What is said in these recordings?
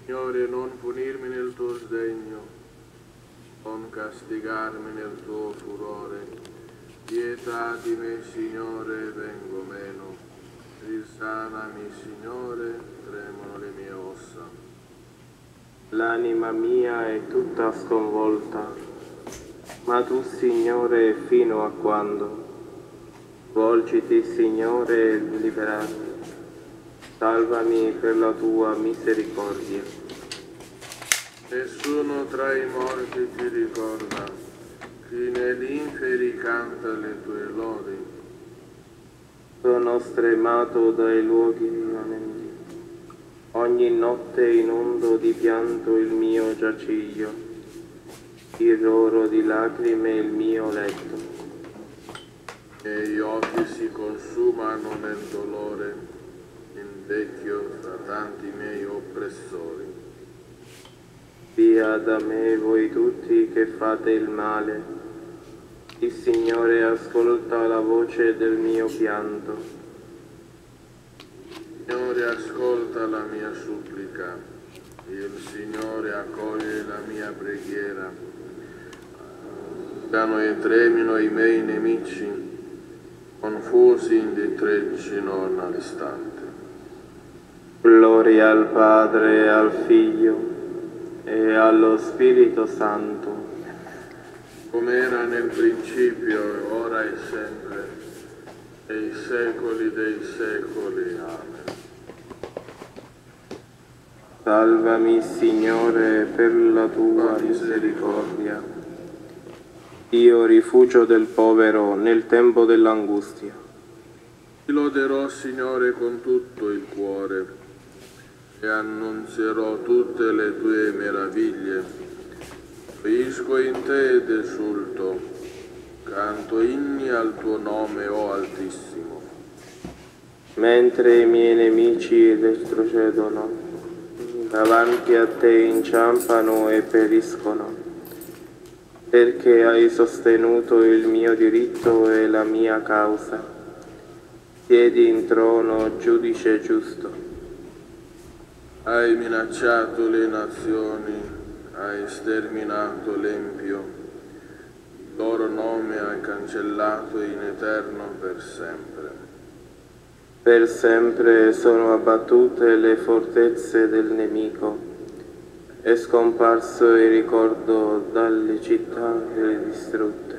Signore, non punirmi nel tuo sdegno, non castigarmi nel tuo furore. Pietà di me, Signore, vengo meno. Risanami, Signore, tremono le mie ossa. L'anima mia è tutta sconvolta, ma tu, Signore, fino a quando? Volgiti, Signore, e liberami. Salvami per la tua misericordia. Nessuno tra i morti ti ricorda, chi negli inferi canta le tue lodi. Sono stremato dai luoghi viventi. Ogni notte inundo di pianto il mio giaciglio, irroro di lacrime il mio letto. E gli occhi si consumano nel dolore, invecchio fra tanti miei oppressori. Via da me voi tutti che fate il male. Il Signore ascolta la voce del mio pianto. Signore, ascolta la mia supplica. Il Signore accoglie la mia preghiera. Gridano e tremino i miei nemici, confusi indietreggino all'istante. Gloria al Padre, al Figlio e allo Spirito Santo, come era nel principio, ora e sempre, nei secoli dei secoli. Amen. Salvami, Signore, per la tua misericordia. Io rifugio del povero nel tempo dell'angustia. Ti loderò, Signore, con tutto il cuore e annunzierò tutte le tue meraviglie. Gioisco in te ed esulto, canto inni al tuo nome, o Altissimo. Mentre i miei nemici retrocedono, davanti a te inciampano e periscono, perché hai sostenuto il mio diritto e la mia causa. Siedi in trono, giudice giusto. Hai minacciato le nazioni, hai sterminato l'empio, il loro nome hai cancellato in eterno per sempre. Per sempre sono abbattute le fortezze del nemico, è scomparso il ricordo dalle città distrutte.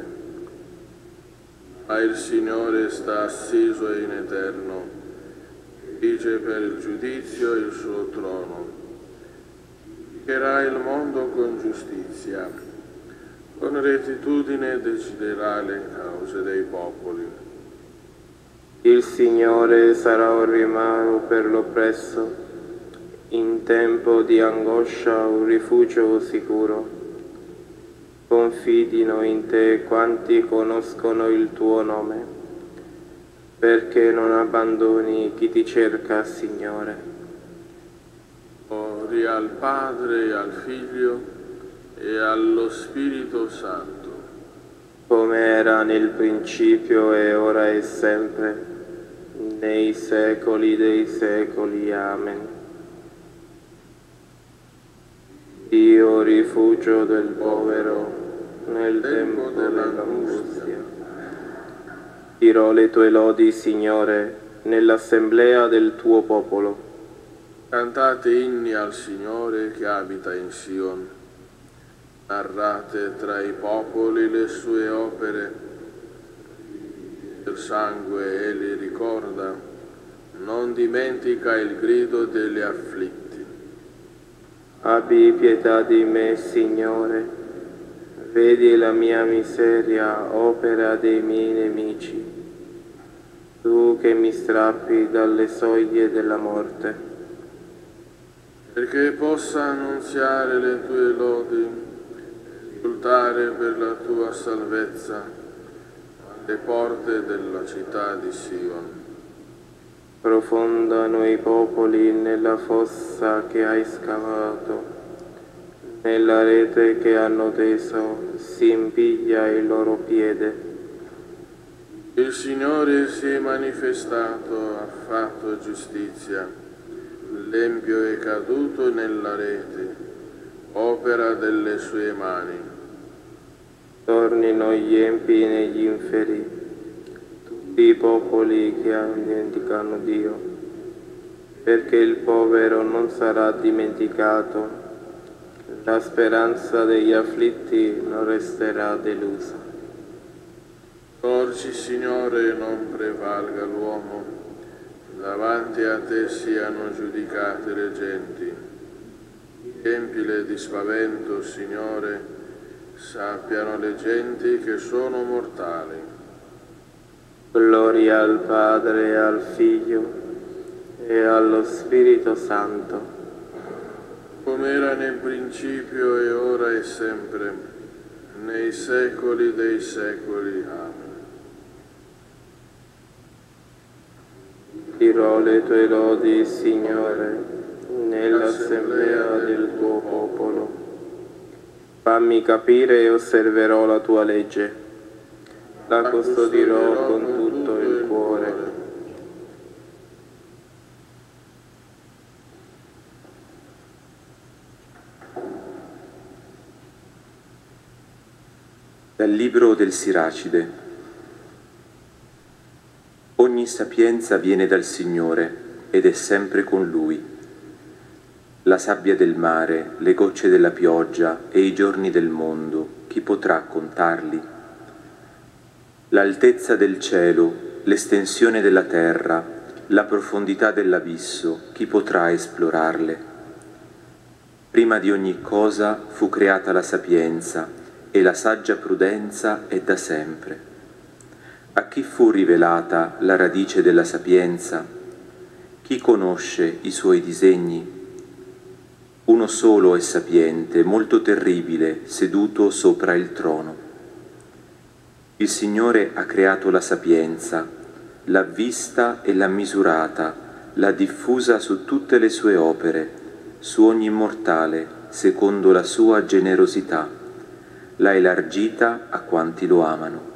Ma il Signore sta assiso in eterno, dirige per il giudizio il suo trono. Giudicherà il mondo con giustizia, con rettitudine deciderà le cause dei popoli. Il Signore sarà un riparo per l'oppresso, in tempo di angoscia un rifugio sicuro. Confidino in te quanti conoscono il tuo nome, perché non abbandoni chi ti cerca, Signore. Gloria al Padre, al Figlio e allo Spirito Santo. Come era nel principio e ora e sempre, nei secoli dei secoli. Amen. Dio rifugio del povero nel tempo dell'angustia. Dirò le tue lodi, Signore, nell'assemblea del tuo popolo. Cantate inni al Signore che abita in Sion. Narrate tra i popoli le sue opere. Il sangue egli ricorda, non dimentica il grido degli afflitti. Abbi pietà di me, Signore, vedi la mia miseria, opera dei miei nemici, tu che mi strappi dalle soglie della morte. Perché possa annunziare le tue lodi, esultare per la tua salvezza alle porte della città di Sion. Profondano i popoli nella fossa che hai scavato, nella rete che hanno teso si impiglia il loro piede. Il Signore si è manifestato, ha fatto giustizia, Tempio è caduto nella rete, opera delle sue mani. Tornino gli empi negli inferi, tutti i popoli che dimenticano Dio, perché il povero non sarà dimenticato, la speranza degli afflitti non resterà delusa. Porci, Signore, non prevalga l'uomo, davanti a te siano giudicate le genti. Riempile di spavento, Signore, sappiano le genti che sono mortali. Gloria al Padre e al Figlio e allo Spirito Santo, come era nel principio e ora e sempre, nei secoli dei secoli. Amen. dirò le tue lodi, Signore, nell'assemblea del tuo popolo. Fammi capire e osserverò la tua legge, la custodirò con tutto il cuore. Dal libro del Siracide. Ogni sapienza viene dal Signore ed è sempre con Lui. La sabbia del mare, le gocce della pioggia e i giorni del mondo, chi potrà contarli? L'altezza del cielo, l'estensione della terra, la profondità dell'abisso, chi potrà esplorarle? Prima di ogni cosa fu creata la sapienza, e la saggia prudenza è da sempre. A chi fu rivelata la radice della sapienza? Chi conosce i suoi disegni? Uno solo è sapiente, molto terribile, seduto sopra il trono. Il Signore ha creato la sapienza, l'ha vista e l'ha misurata, l'ha diffusa su tutte le sue opere, su ogni mortale, secondo la sua generosità. L'ha elargita a quanti lo amano.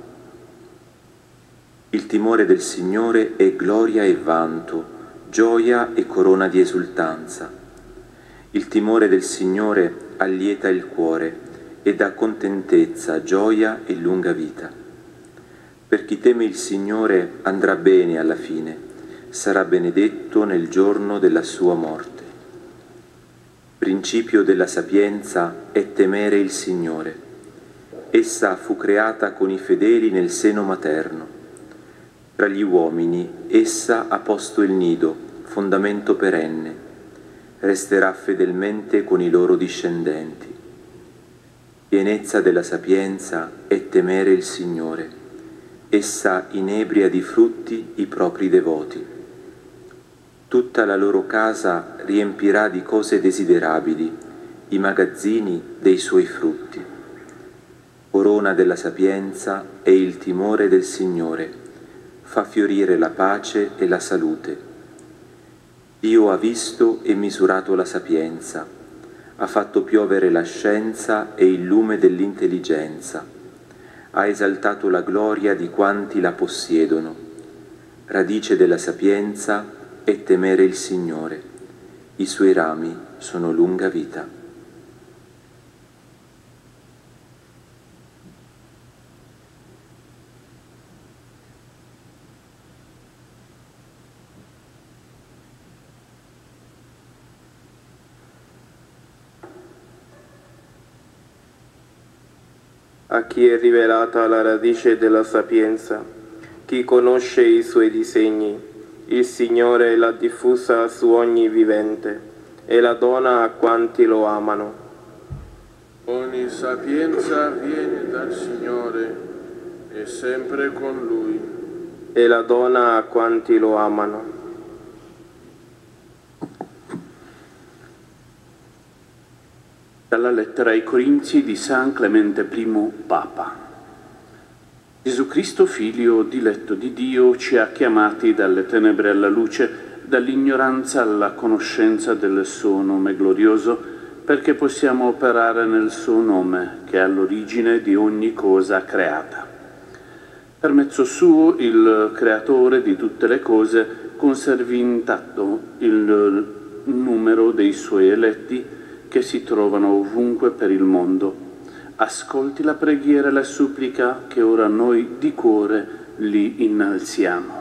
Il timore del Signore è gloria e vanto, gioia e corona di esultanza. Il timore del Signore allieta il cuore e dà contentezza, gioia e lunga vita. Per chi teme il Signore andrà bene alla fine, sarà benedetto nel giorno della sua morte. Principio della sapienza è temere il Signore. Essa fu creata con i fedeli nel seno materno. Tra gli uomini essa ha posto il nido, fondamento perenne. Resterà fedelmente con i loro discendenti. Pienezza della sapienza è temere il Signore. Essa inebria di frutti i propri devoti. Tutta la loro casa riempirà di cose desiderabili, i magazzini dei suoi frutti. Corona della sapienza è il timore del Signore, fa fiorire la pace e la salute. Dio ha visto e misurato la sapienza, ha fatto piovere la scienza e il lume dell'intelligenza, ha esaltato la gloria di quanti la possiedono. Radice della sapienza è temere il Signore, i suoi rami sono lunga vita. A chi è rivelata la radice della sapienza, chi conosce i suoi disegni, il Signore l'ha diffusa su ogni vivente e la dona a quanti lo amano. Ogni sapienza viene dal Signore e sempre con Lui. E la dona a quanti lo amano. Dalla lettera ai Corinzi di San Clemente I, Papa. Gesù Cristo, Figlio diletto di Dio, ci ha chiamati dalle tenebre alla luce, dall'ignoranza alla conoscenza del suo nome glorioso, perché possiamo operare nel suo nome, che è all'origine di ogni cosa creata. Per mezzo suo, il Creatore di tutte le cose conservi intatto il numero dei suoi eletti che si trovano ovunque per il mondo. Ascolti la preghiera e la supplica che ora noi di cuore li innalziamo.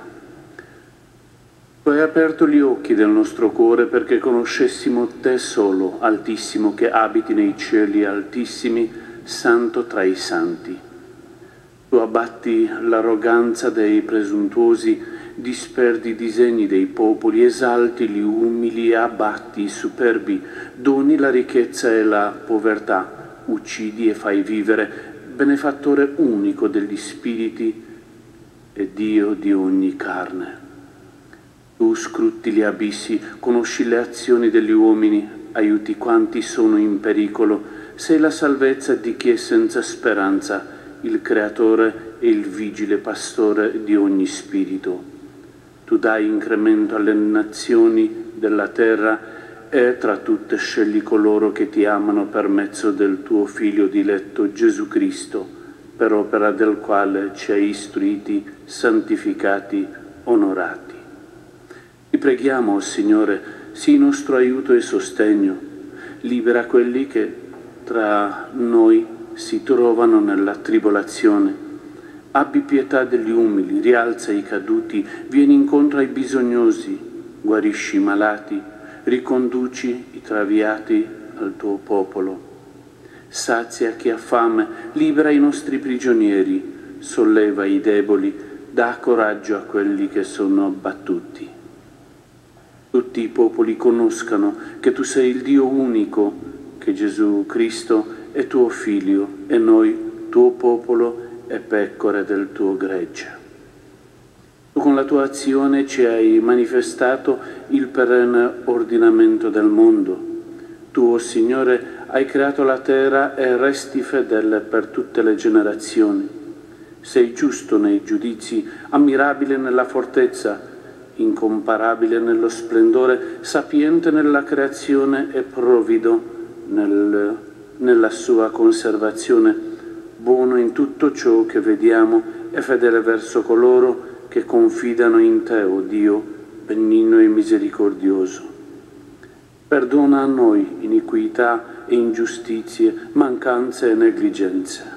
Tu hai aperto gli occhi del nostro cuore perché conoscessimo te solo, Altissimo, che abiti nei cieli altissimi, santo tra i santi. Tu abbatti l'arroganza dei presuntuosi, disperdi i disegni dei popoli, esalti gli umili e abbatti i superbi, doni la ricchezza e la povertà, uccidi e fai vivere, benefattore unico degli spiriti e Dio di ogni carne. Tu scruti gli abissi, conosci le azioni degli uomini, aiuti quanti sono in pericolo, sei la salvezza di chi è senza speranza, il creatore e il vigile pastore di ogni spirito. Tu dai incremento alle nazioni della terra e tra tutte scegli coloro che ti amano per mezzo del tuo Figlio diletto Gesù Cristo, per opera del quale ci hai istruiti, santificati, onorati. Ti preghiamo, o Signore, sii nostro aiuto e sostegno, libera quelli che tra noi si trovano nella tribolazione. Abbi pietà degli umili, rialza i caduti, vieni incontro ai bisognosi, guarisci i malati, riconduci i traviati al tuo popolo. Sazia chi ha fame, libera i nostri prigionieri, solleva i deboli, dà coraggio a quelli che sono abbattuti. Tutti i popoli conoscano che tu sei il Dio unico, che Gesù Cristo è tuo Figlio e noi, tuo popolo e pecore del tuo gregge. Tu con la tua azione ci hai manifestato il perenne ordinamento del mondo. Tu, o Signore, hai creato la terra e resti fedele per tutte le generazioni. Sei giusto nei giudizi, ammirabile nella fortezza, incomparabile nello splendore, sapiente nella creazione e provvido nella sua conservazione, buono in tutto ciò che vediamo e fedele verso coloro che confidano in te, o Dio, benigno e misericordioso. Perdona a noi iniquità e ingiustizie, mancanze e negligenze.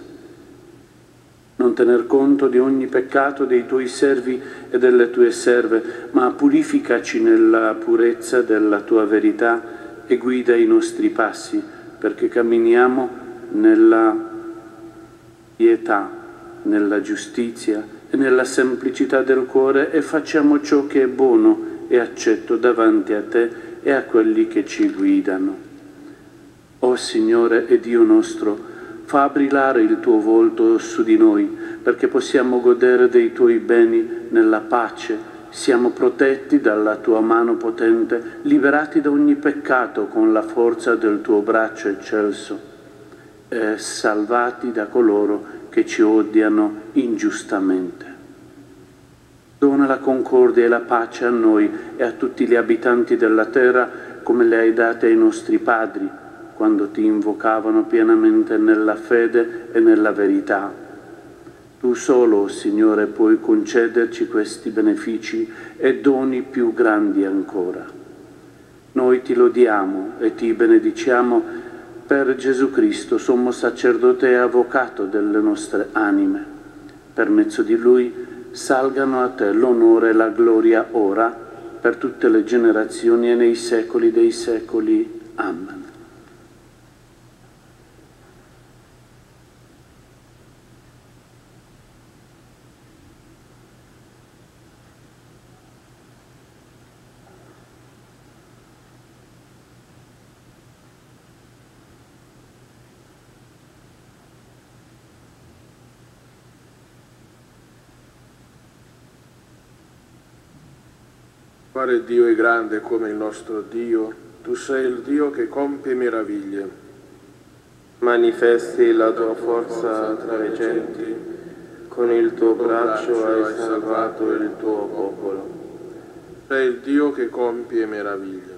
Non tener conto di ogni peccato dei tuoi servi e delle tue serve, ma purificaci nella purezza della tua verità e guida i nostri passi, perché camminiamo nella pietà, nella giustizia e nella semplicità del cuore e facciamo ciò che è buono e accetto davanti a te e a quelli che ci guidano. O Signore e Dio nostro, fa brillare il tuo volto su di noi, perché possiamo godere dei tuoi beni nella pace, siamo protetti dalla tua mano potente, liberati da ogni peccato con la forza del tuo braccio eccelso, e salvati da coloro che ci odiano ingiustamente. Dona la concordia e la pace a noi e a tutti gli abitanti della terra, come le hai date ai nostri padri, quando ti invocavano pienamente nella fede e nella verità. Tu solo, Signore, puoi concederci questi benefici e doni più grandi ancora. Noi ti lodiamo e ti benediciamo per Gesù Cristo, sommo sacerdote e avvocato delle nostre anime. Per mezzo di Lui salgano a te l'onore e la gloria ora, per tutte le generazioni e nei secoli dei secoli. Amen. Quale Dio è grande come il nostro Dio, tu sei il Dio che compie meraviglie. Manifesti la tua forza tra le genti, con il tuo braccio hai salvato il tuo popolo. Sei il Dio che compie meraviglie.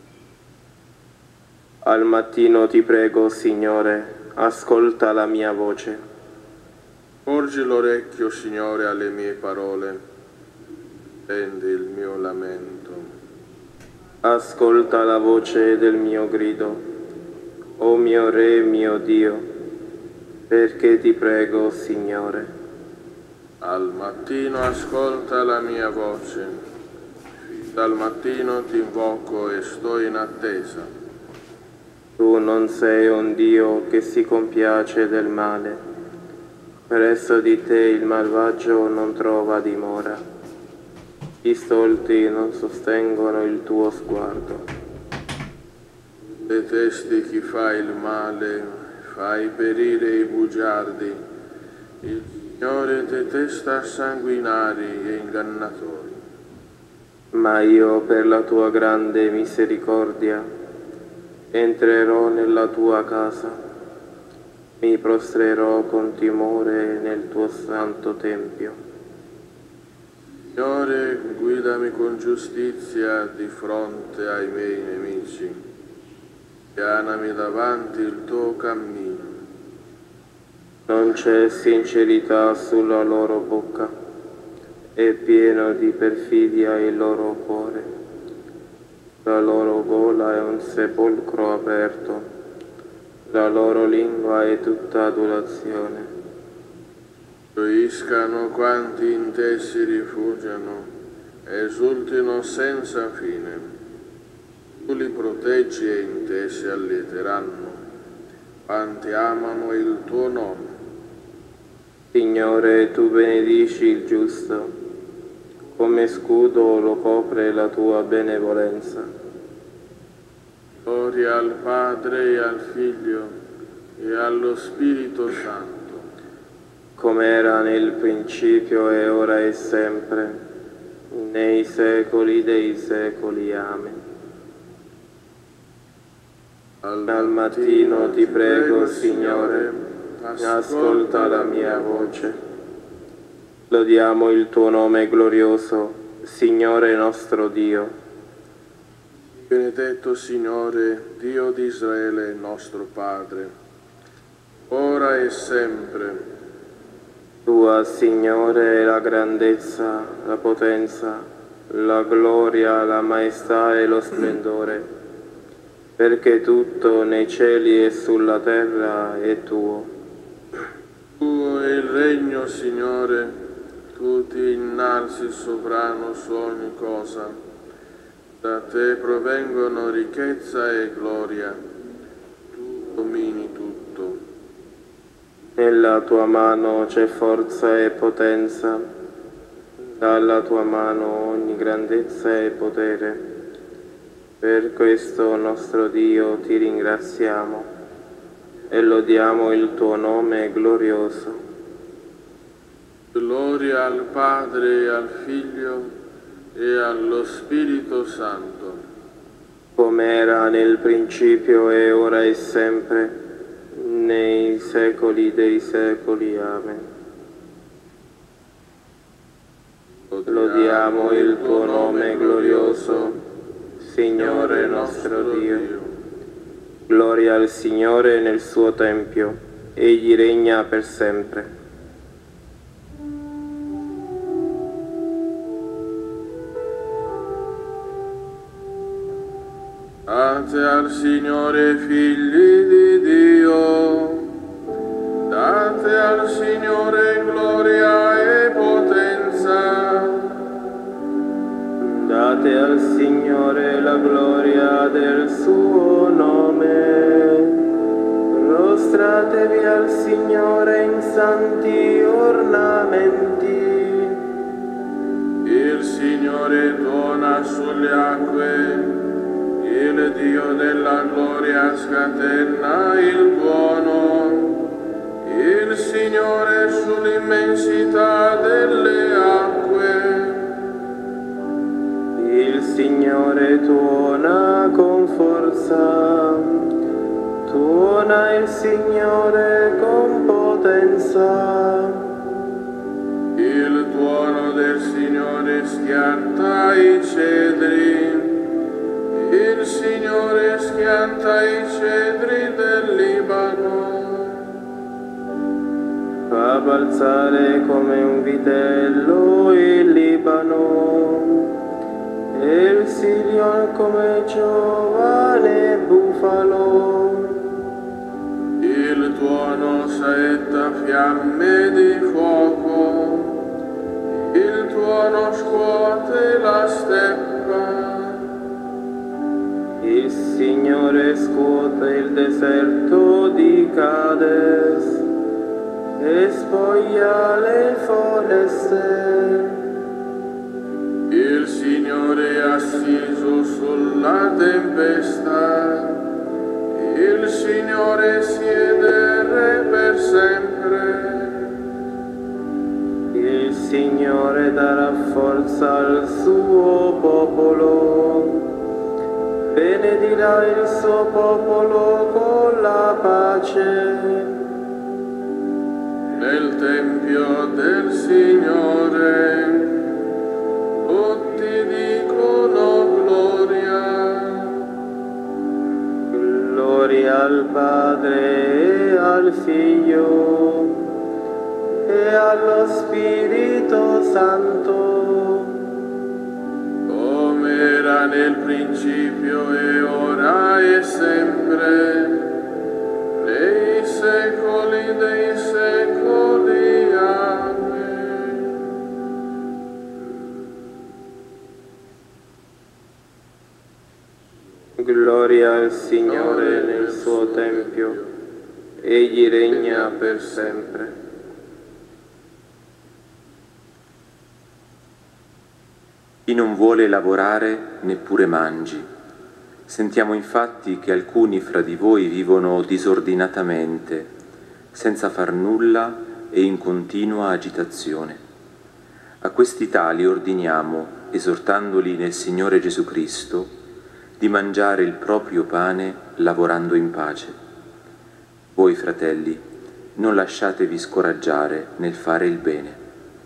Al mattino ti prego, Signore, ascolta la mia voce. Porgi l'orecchio, Signore, alle mie parole. Attende il mio lamento. Ascolta la voce del mio grido, o mio Re, mio Dio, perché ti prego, Signore. Al mattino ascolta la mia voce, dal mattino ti invoco e sto in attesa. Tu non sei un Dio che si compiace del male, presso di te il malvagio non trova dimora. I stolti non sostengono il tuo sguardo. Detesti chi fa il male, fai perire i bugiardi. Il Signore detesta sanguinari e ingannatori. Ma io, per la tua grande misericordia, entrerò nella tua casa, mi prostrerò con timore nel tuo santo tempio. Signore, guidami con giustizia di fronte ai miei nemici. Pianami davanti il tuo cammino. Non c'è sincerità sulla loro bocca, è pieno di perfidia il loro cuore. La loro gola è un sepolcro aperto, la loro lingua è tutta adulazione. Gioiscano quanti in te si rifugiano, esultino senza fine. Tu li proteggi e in te si allieteranno, quanti amano il tuo nome. Signore, tu benedici il giusto, come scudo lo copre la tua benevolenza. Gloria al Padre e al Figlio e allo Spirito Santo, come era nel principio e ora e sempre, nei secoli dei secoli. Amen. Al mattino ti prego, Signore, ascolta la mia voce. Lodiamo il tuo nome glorioso, Signore nostro Dio. Benedetto Signore, Dio di Israele, nostro Padre, ora e sempre. Tua, Signore, è la grandezza, la potenza, la gloria, la maestà e lo splendore, perché tutto nei cieli e sulla terra è tuo. Tuo è il regno, Signore, tu ti innalzi sovrano su ogni cosa. Da te provengono ricchezza e gloria, tu domini tutto. Nella tua mano c'è forza e potenza, dalla tua mano ogni grandezza e potere. Per questo, nostro Dio, ti ringraziamo e lodiamo il tuo nome glorioso. Gloria al Padre e al Figlio e allo Spirito Santo, come era nel principio e ora e sempre, nei secoli dei secoli. Amen. Lodiamo il tuo nome glorioso, Signore nostro Dio. Gloria al Signore nel suo tempio, egli regna per sempre. Date al Signore figli di Dio, date al Signore gloria e potenza. Date al Signore la gloria del suo nome, prostratevi al Signore in santi ornamenti. Il Signore tuona sulle acque, il Dio della gloria scatena il tuono, il Signore sull'immensità delle acque. Il Signore tuona con forza, tuona il Signore con potenza. Il tuono del Signore schianta i cedri, il Signore schianta i cedri del Libano. Fa balzare come un vitello il Libano e il Signore come giovane bufalo. Il tuono saetta fiamme di fuoco, il tuono scuote la steppa. Il Signore scuote il deserto di Cades e spoglia le foreste. Il Signore è assiso sulla tempesta, il Signore siede re per sempre. Il Signore darà forza al suo popolo, benedirà il suo popolo con la pace. Nel Tempio del Signore tutti dicono gloria. Gloria al Padre e al Figlio e allo Spirito Santo, Come era nel principio e ora e sempre, nei secoli dei secoli. Amen. gloria al Signore nel suo Tempio, egli regna per sempre. Chi non vuole lavorare neppure mangi. Sentiamo infatti che alcuni fra di voi vivono disordinatamente, senza far nulla e in continua agitazione. A questi tali ordiniamo, esortandoli nel Signore Gesù Cristo, di mangiare il proprio pane lavorando in pace. Voi, fratelli, non lasciatevi scoraggiare nel fare il bene.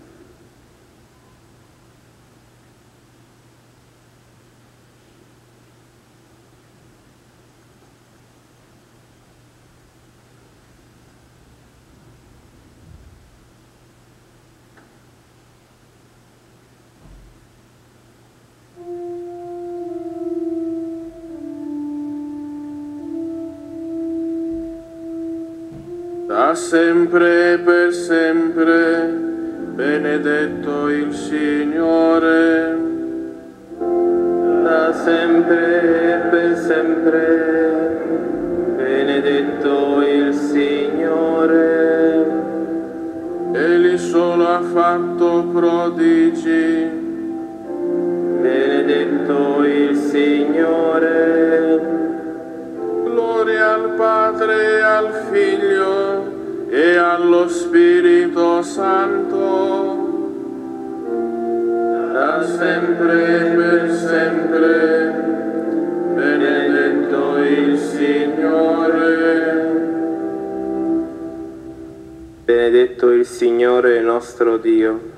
Da sempre e per sempre, benedetto il Signore. Da sempre e per sempre, benedetto il Signore. Egli solo ha fatto prodigi. Benedetto il Signore. Gloria al Padre e al Figlio e allo Spirito Santo, da sempre e per sempre, benedetto il Signore. Benedetto il Signore nostro Dio.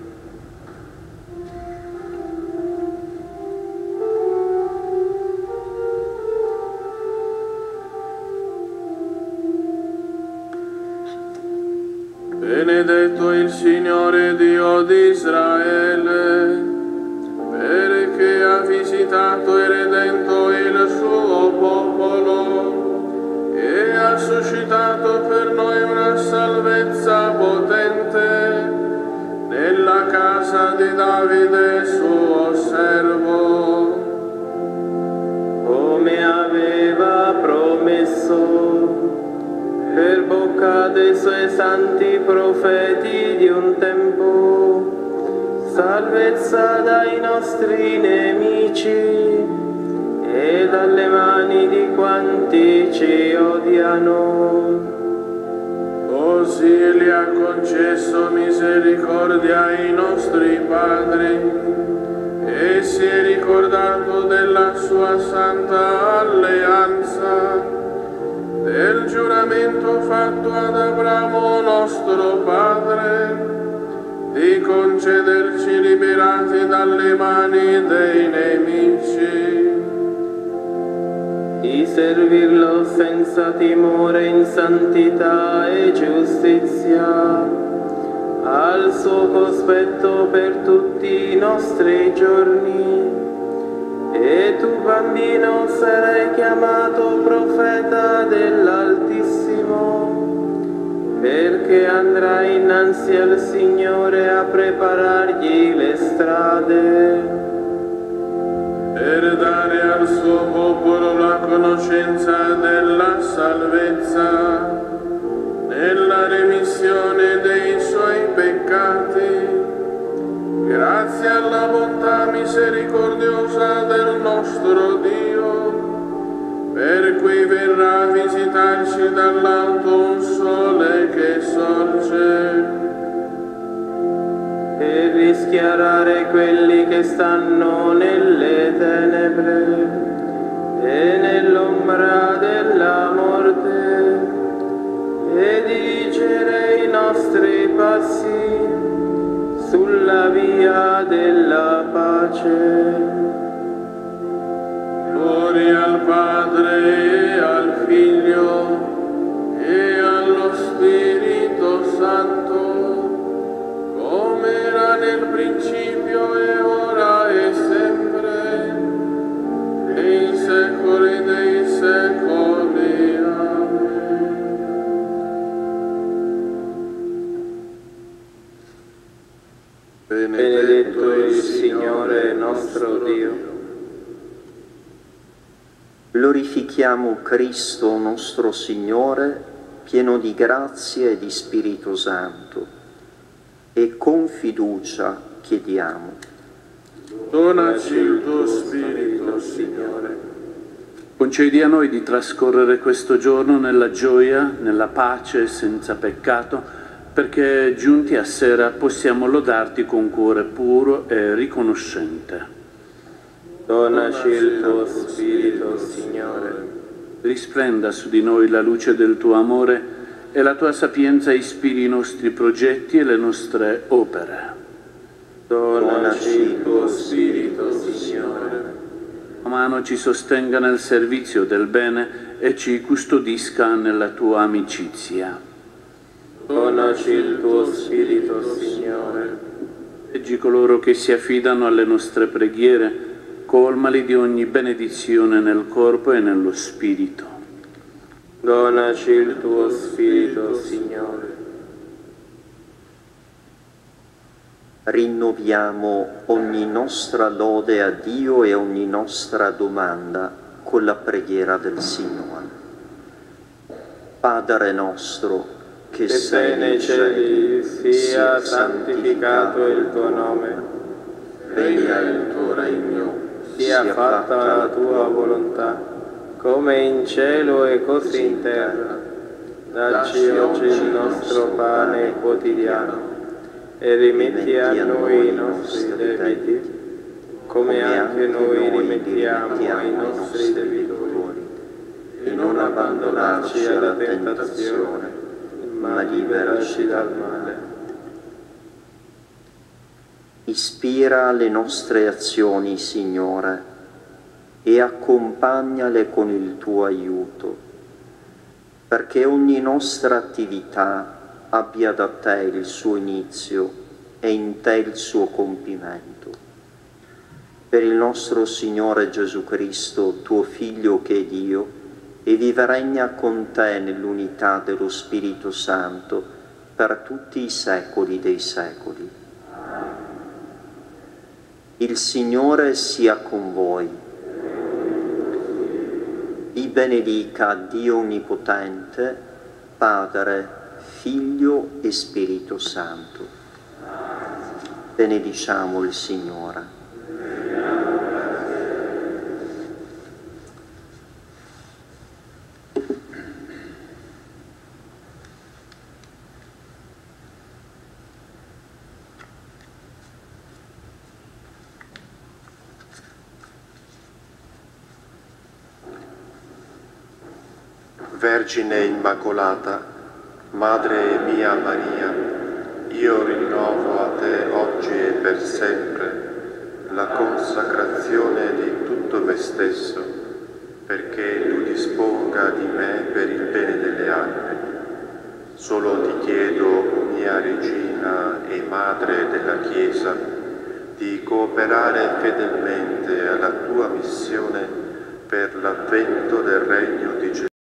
Benedetto il Signore Dio di Israele, perché ha visitato e redento il suo popolo e ha suscitato per noi una salvezza potente nella casa di Davide suo servo. Come aveva promesso per bocca dei suoi santi profeti di un tempo, salvezza dai nostri nemici e dalle mani di quanti ci odiano. Così gli ha concesso misericordia ai nostri padri e si è ricordato della sua santa alleanza, del giuramento fatto ad Abramo nostro padre, di concederci liberati dalle mani dei nemici, di servirlo senza timore in santità e giustizia, al suo cospetto per tutti i nostri giorni, E tu, bambino, sarai chiamato profeta dell'Altissimo, perché andrai innanzi al Signore a preparargli le strade, per dare al suo popolo la conoscenza della salvezza, nella remissione dei suoi peccati, grazie alla bontà misericordiosa del nostro Dio, per cui verrà a visitarci dall'alto un sole che sorge, e rischiarare quelli che stanno nelle tenebre e nell'ombra della morte, e dirigere i nostri passi sulla via della pace. Gloria al Padre e al Figlio e allo Spirito Santo, come era nel principio e ora e sempre, nei secoli dei secoli. Amen. Benedetto il Signore nostro Dio. Glorifichiamo Cristo nostro Signore, pieno di grazia e di Spirito Santo, e con fiducia chiediamo: Donaci il tuo Spirito, Signore. Concedi a noi di trascorrere questo giorno nella gioia, nella pace, senza peccato, perché giunti a sera possiamo lodarti con cuore puro e riconoscente. Donaci il tuo Spirito, Signore. Risplenda su di noi la luce del tuo amore e la tua sapienza ispiri i nostri progetti e le nostre opere. Donaci il tuo Spirito, Signore. La mano ci sostenga nel servizio del bene e ci custodisca nella tua amicizia. Donaci il tuo Spirito, Signore. Proteggi coloro che si affidano alle nostre preghiere, colmali di ogni benedizione nel corpo e nello spirito. Donaci il tuo Spirito, Signore. rinnoviamo ogni nostra lode a Dio e ogni nostra domanda con la preghiera del Signore. Padre nostro, che sei nei cieli, sia santificato il tuo nome, venga il tuo regno, sia fatta la tua volontà, come in cielo e così in terra. Dacci oggi il nostro pane quotidiano e rimetti a noi i nostri debiti, come anche noi rimettiamo ai nostri debitori, e non abbandonarci alla tentazione, ma liberaci dal male. Ispira le nostre azioni, Signore, e accompagnale con il tuo aiuto, perché ogni nostra attività abbia da te il suo inizio e in te il suo compimento. Per il nostro Signore Gesù Cristo, tuo Figlio che è Dio, e vive e regna con te nell'unità dello Spirito Santo per tutti i secoli dei secoli. Il Signore sia con voi. Vi benedica Dio Onnipotente, Padre, Figlio e Spirito Santo. Benediciamo il Signore. Vergine Immacolata, Madre mia Maria, io rinnovo a te oggi e per sempre la consacrazione di tutto me stesso, perché tu disponga di me per il bene delle anime. Solo ti chiedo, mia Regina e Madre della Chiesa, di cooperare fedelmente alla tua missione per l'avvento del regno di Gesù.